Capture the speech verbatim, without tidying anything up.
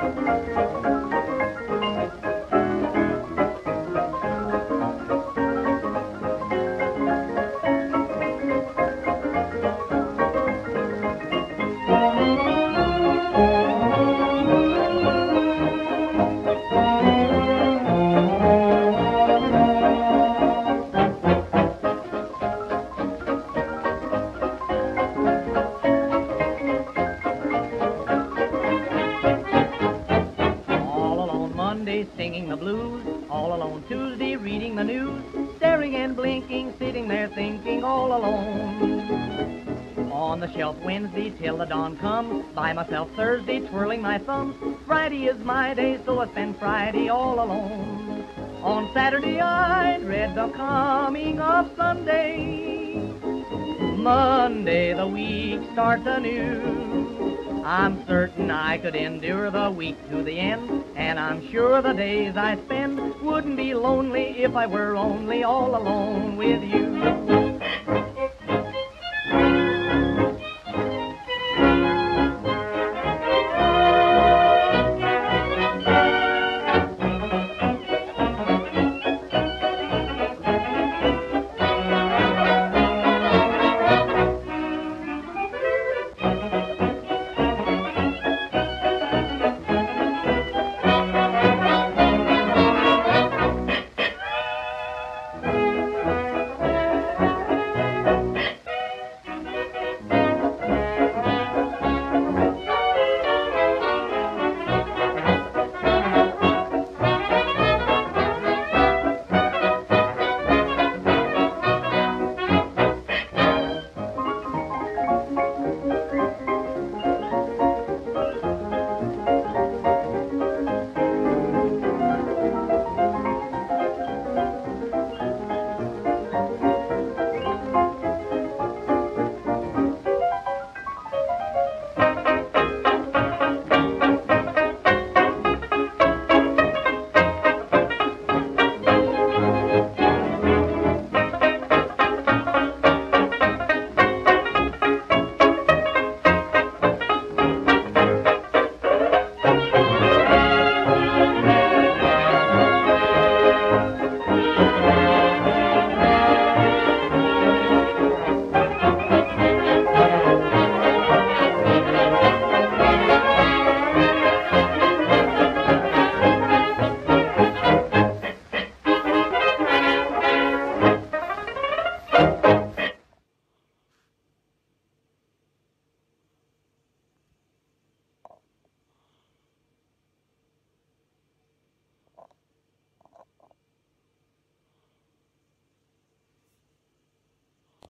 Singing the blues, all alone Tuesday reading the news, staring and blinking, sitting there thinking all alone. On the shelf Wednesday till the dawn comes, by myself Thursday twirling my thumbs, Friday is my day, so I spend Friday all alone. On Saturday I dread the coming of Sunday, Monday the week starts anew. I'm certain I could endure the week to the end, and I'm sure the days I spend wouldn't be lonely if I were only all alone with you.